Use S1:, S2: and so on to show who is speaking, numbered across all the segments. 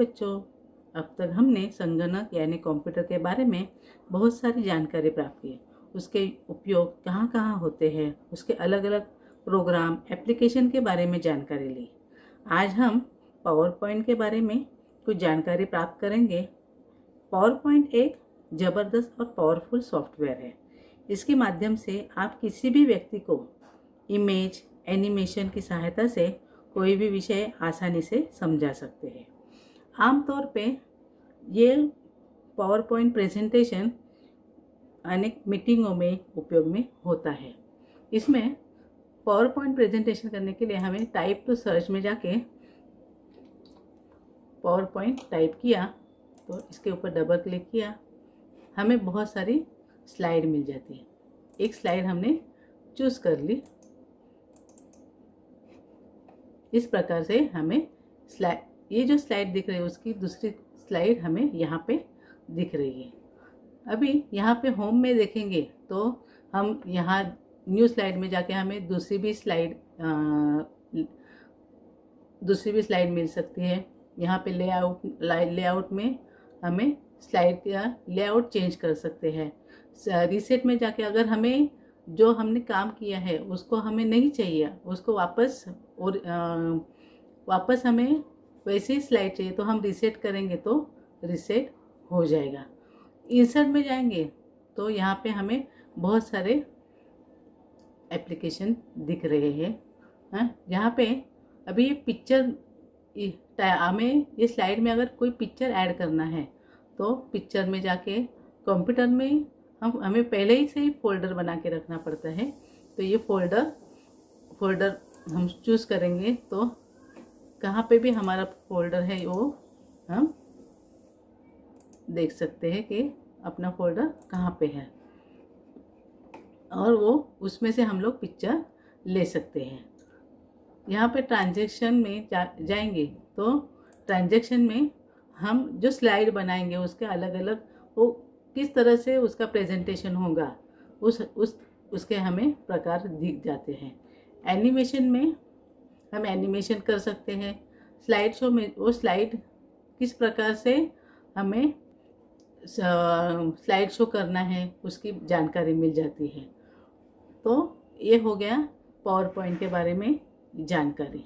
S1: बच्चों, अब तक हमने संगणक यानी कंप्यूटर के बारे में बहुत सारी जानकारी प्राप्त की। उसके उपयोग कहाँ कहाँ होते हैं, उसके अलग अलग प्रोग्राम एप्लीकेशन के बारे में जानकारी ली। आज हम पावर पॉइंट के बारे में कुछ जानकारी प्राप्त करेंगे। पावर पॉइंट एक ज़बरदस्त और पावरफुल सॉफ्टवेयर है। इसके माध्यम से आप किसी भी व्यक्ति को इमेज एनिमेशन की सहायता से कोई भी विषय आसानी से समझा सकते हैं। आमतौर पे ये पावर पॉइंट प्रेजेंटेशन अनेक मीटिंगों में उपयोग में होता है। इसमें पावर पॉइंट प्रेजेंटेशन करने के लिए हमें टाइप टू सर्च में जाके पावर पॉइंट टाइप किया तो इसके ऊपर डबल क्लिक किया, हमें बहुत सारी स्लाइड मिल जाती है। एक स्लाइड हमने चूज़ कर ली। इस प्रकार से हमें ये जो स्लाइड दिख रही है उसकी दूसरी स्लाइड हमें यहाँ पे दिख रही है। अभी यहाँ पे होम में देखेंगे तो हम यहाँ न्यू स्लाइड में जाके हमें दूसरी भी स्लाइड मिल सकती है। यहाँ पे लेआउट में हमें स्लाइड का लेआउट चेंज कर सकते हैं। रीसेट में जाके अगर हमें जो हमने काम किया है उसको हमें नहीं चाहिए, उसको वापस हमें वैसी स्लाइड चाहिए तो हम रीसेट करेंगे तो रीसेट हो जाएगा। इंसर्ट में जाएंगे तो यहाँ पे हमें बहुत सारे एप्लीकेशन दिख रहे हैं। यहाँ पे अभी ये पिक्चर हमें ये स्लाइड में अगर कोई पिक्चर ऐड करना है तो पिक्चर में जाके कंप्यूटर में हमें पहले ही से ही फोल्डर बना के रखना पड़ता है। तो ये फोल्डर हम चूज़ करेंगे तो कहाँ पे भी हमारा फोल्डर है वो हम देख सकते हैं कि अपना फोल्डर कहाँ पे है और वो उसमें से हम लोग पिक्चर ले सकते हैं। यहाँ पे ट्रांजैक्शन में जाएंगे तो ट्रांजैक्शन में हम जो स्लाइड बनाएंगे उसके अलग अलग वो किस तरह से उसका प्रेजेंटेशन होगा उसके हमें प्रकार दिख जाते हैं। एनिमेशन में हम एनिमेशन कर सकते हैं। स्लाइड शो में वो स्लाइड किस प्रकार से हमें स्लाइड शो करना है उसकी जानकारी मिल जाती है। तो ये हो गया पावर पॉइंट के बारे में जानकारी।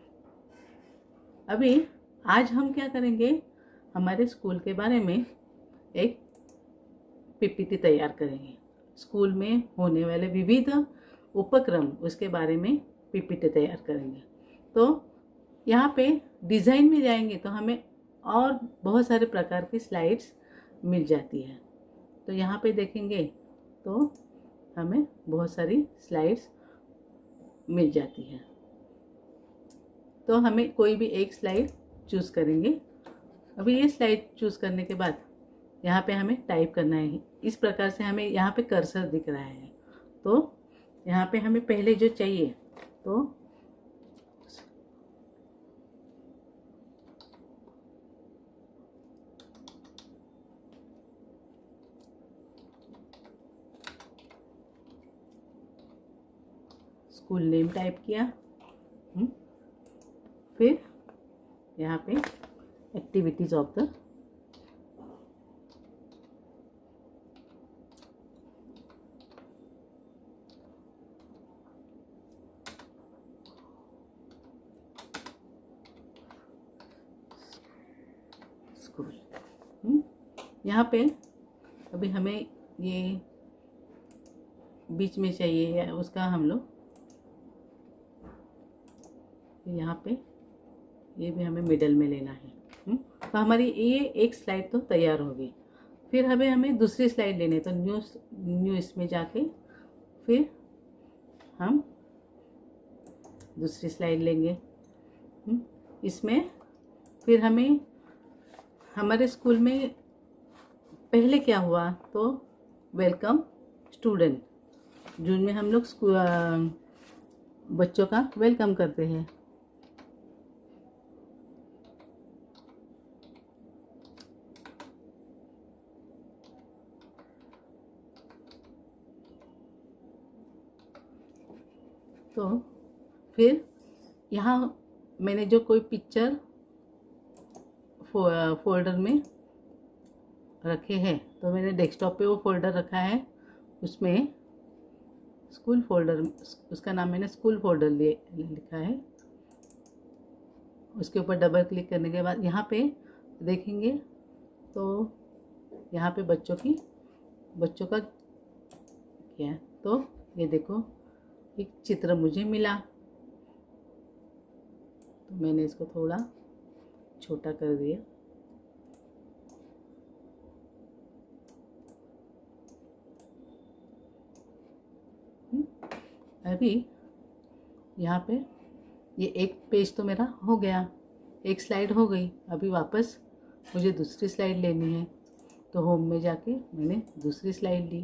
S1: अभी आज हम क्या करेंगे, हमारे स्कूल के बारे में एक पीपीटी तैयार करेंगे। स्कूल में होने वाले विविध उपक्रम उसके बारे में पीपीटी तैयार करेंगे। तो यहाँ पे डिज़ाइन में जाएंगे तो हमें और बहुत सारे प्रकार की स्लाइड्स मिल जाती है। तो यहाँ पे देखेंगे तो हमें बहुत सारी स्लाइड्स मिल जाती है। तो हमें कोई भी एक स्लाइड चूज़ करेंगे। अभी ये स्लाइड चूज़ करने के बाद यहाँ पे हमें टाइप करना है। इस प्रकार से हमें यहाँ पे कर्सर दिख रहा है। तो यहाँ पे हमें पहले जो चाहिए तो स्कूल नेम टाइप किया। फिर यहाँ पे एक्टिविटीज ऑफ द स्कूल। यहाँ पे अभी हमें ये बीच में चाहिए या उसका हम लोग यहाँ पे ये भी हमें मिडल में लेना है। तो हमारी ये एक स्लाइड तो तैयार हो गई। फिर हमें दूसरी स्लाइड लेनी है। तो न्यू इसमें जाके फिर हम दूसरी स्लाइड लेंगे। इसमें फिर हमें हमारे स्कूल में पहले क्या हुआ तो वेलकम स्टूडेंट, जून में हम लोग बच्चों का वेलकम करते हैं। तो फिर यहाँ मैंने जो कोई पिक्चर फोल्डर में रखे हैं। तो मैंने डेस्कटॉप पे वो फोल्डर रखा है, उसमें स्कूल फोल्डर, उसका नाम मैंने स्कूल फोल्डर लिखा है। उसके ऊपर डबल क्लिक करने के बाद यहाँ पे देखेंगे तो यहाँ पे बच्चों का क्या है, तो ये देखो एक चित्र मुझे मिला। तो मैंने इसको थोड़ा छोटा कर दिया। अभी यहाँ पे ये एक पेज तो मेरा हो गया, एक स्लाइड हो गई। अभी वापस मुझे दूसरी स्लाइड लेनी है, तो होम में जाके मैंने दूसरी स्लाइड ली।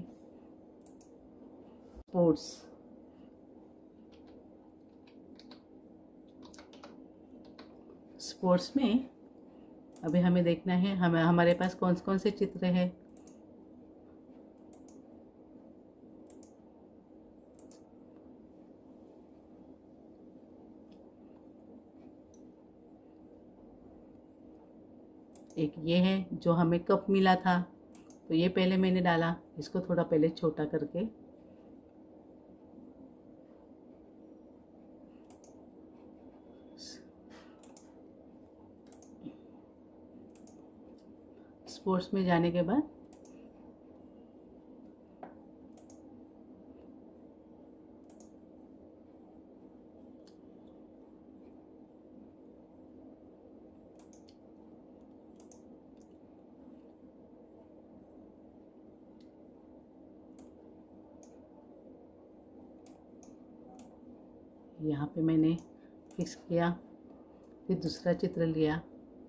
S1: स्पोर्ट्स में अभी हमें देखना है हमारे पास कौन कौन से चित्र हैं। एक ये है जो हमें कप मिला था, तो ये पहले मैंने डाला, इसको थोड़ा पहले छोटा करके। स्पोर्ट्स में जाने के बाद यहाँ पे मैंने फिक्स किया, फिर दूसरा चित्र लिया।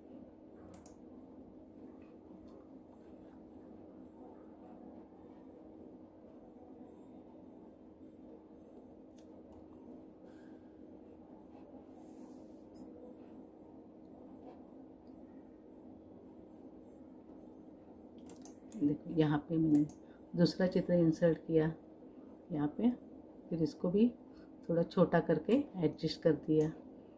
S1: देखो यहाँ पे मैंने दूसरा चित्र इंसर्ट किया यहाँ पे, फिर इसको भी थोड़ा छोटा करके एडजस्ट कर दिया।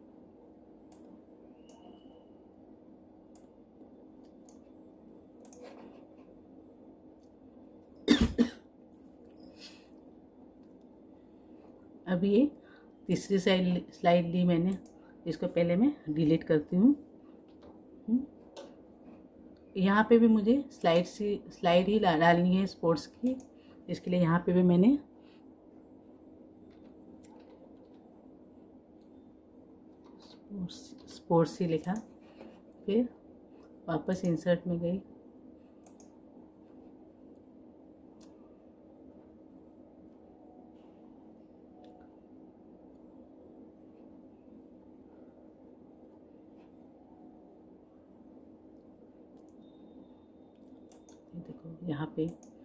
S1: अभी ये तीसरी स्लाइड ली मैंने, इसको पहले मैं डिलीट करती हूँ। यहाँ पे भी मुझे स्लाइड ही डालनी है स्पोर्ट्स की, इसके लिए यहाँ पे भी मैंने स्पोर्ट्स ही लिखा। फिर वापस इंसर्ट में गई, देखो यहाँ पे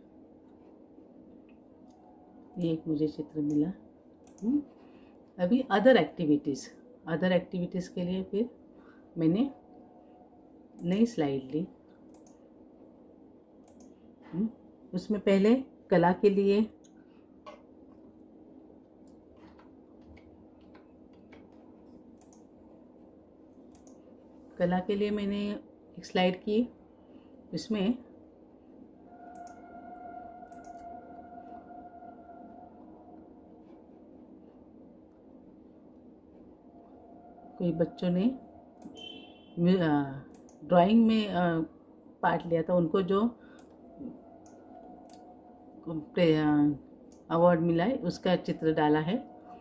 S1: ये एक मुझे चित्र मिला। अभी अदर एक्टिविटीज़ के लिए फिर मैंने नई स्लाइड ली। उसमें पहले कला के लिए मैंने एक स्लाइड की। इसमें कोई बच्चों ने ड्राइंग में पार्ट लिया था, उनको जो अवार्ड मिला है उसका चित्र डाला है।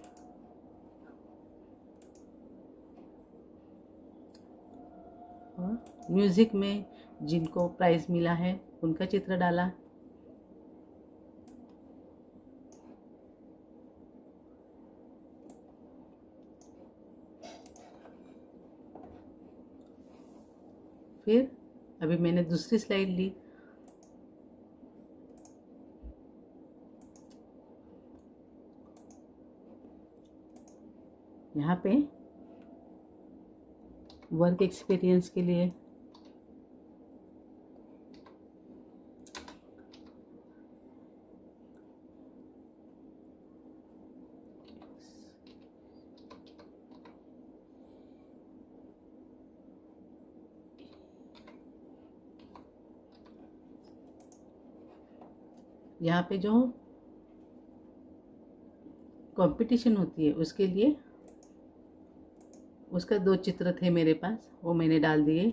S1: और म्यूज़िक में जिनको प्राइज़ मिला है उनका चित्र डाला। फिर अभी मैंने दूसरी स्लाइड ली। यहाँ पे वर्क एक्सपीरियंस के लिए यहाँ पे जो कंपटीशन होती है उसके लिए उसका 2 चित्र थे मेरे पास, वो मैंने डाल दिए।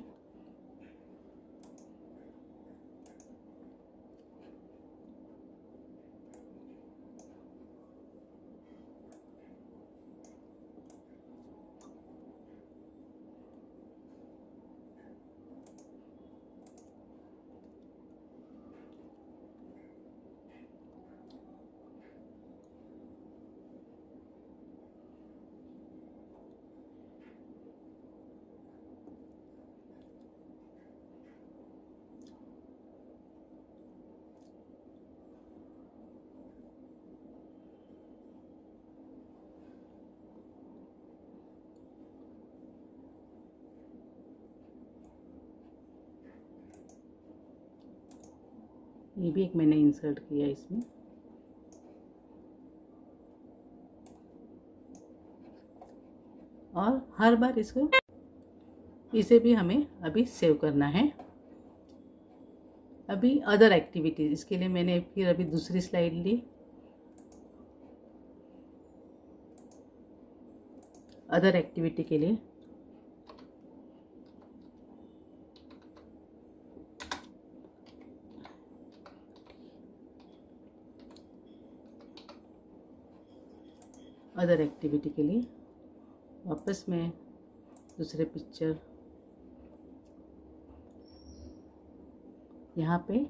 S1: ये भी एक मैंने इंसर्ट किया इसमें। और हर बार इसे भी हमें अभी सेव करना है। अभी अदर एक्टिविटीज, इसके लिए मैंने फिर अभी दूसरी स्लाइड ली। अदर एक्टिविटी के लिए वापस मैं दूसरे पिक्चर यहाँ पे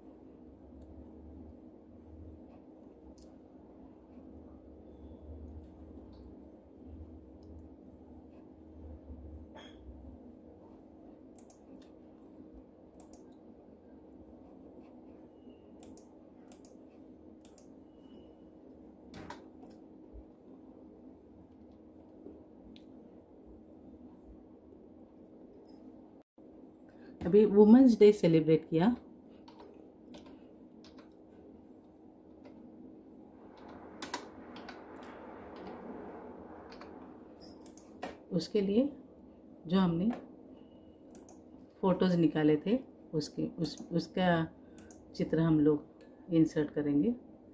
S1: अभी वुमेन्स डे सेलिब्रेट किया। उसके लिए जो हमने फोटोज निकाले थे उसका चित्र हम लोग इंसर्ट करेंगे।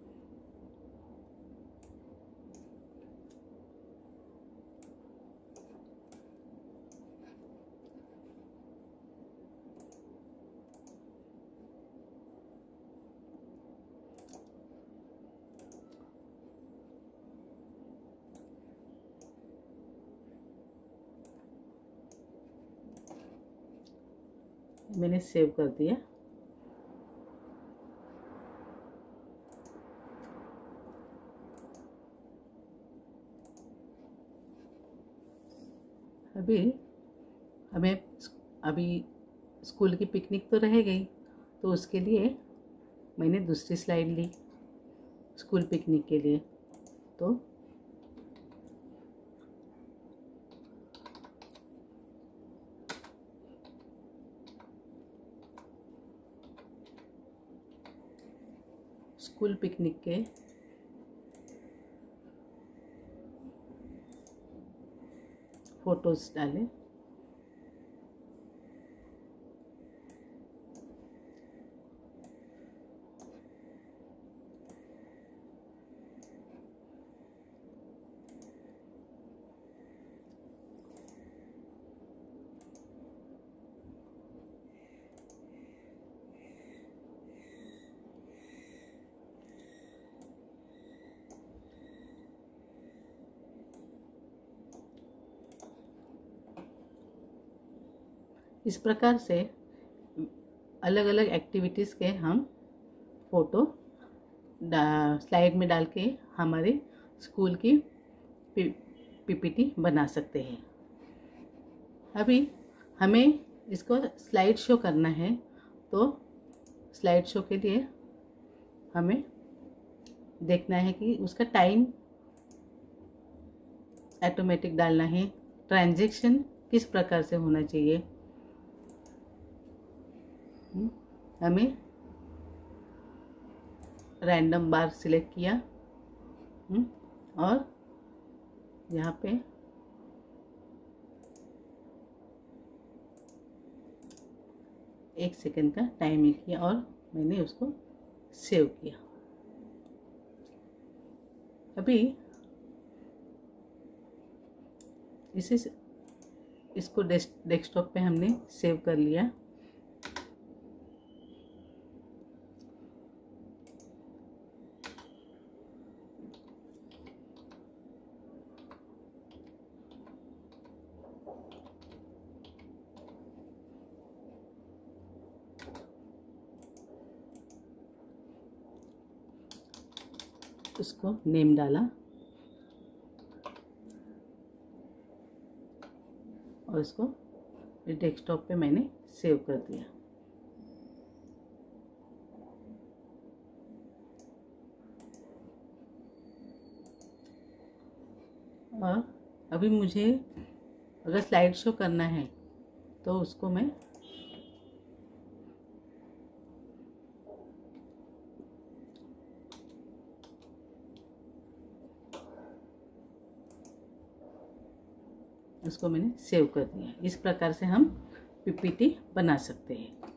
S1: मैंने सेव कर दिया। अभी स्कूल की पिकनिक तो रह गई, तो उसके लिए मैंने दूसरी स्लाइड ली स्कूल पिकनिक के लिए। तो स्कूल पिकनिक के फोटोज डाले। इस प्रकार से अलग अलग एक्टिविटीज़ के हम फोटो स्लाइड में डाल के हमारे स्कूल की पीपीटी बना सकते हैं। अभी हमें इसको स्लाइड शो करना है, तो स्लाइड शो के लिए हमें देखना है कि उसका टाइम ऑटोमेटिक डालना है, ट्रांजैक्शन किस प्रकार से होना चाहिए। हमें रैंडम बार सिलेक्ट किया और यहाँ पे एक सेकंड का टाइमिंग किया और मैंने उसको सेव किया। अभी इसको डेस्कटॉप पे हमने सेव कर लिया। उसको नेम डाला और इसको डेस्कटॉप पे मैंने सेव कर दिया। और अभी मुझे अगर स्लाइड शो करना है तो उसको मैं मैंने सेव कर दिया। इस प्रकार से हम पीपीटी बना सकते हैं।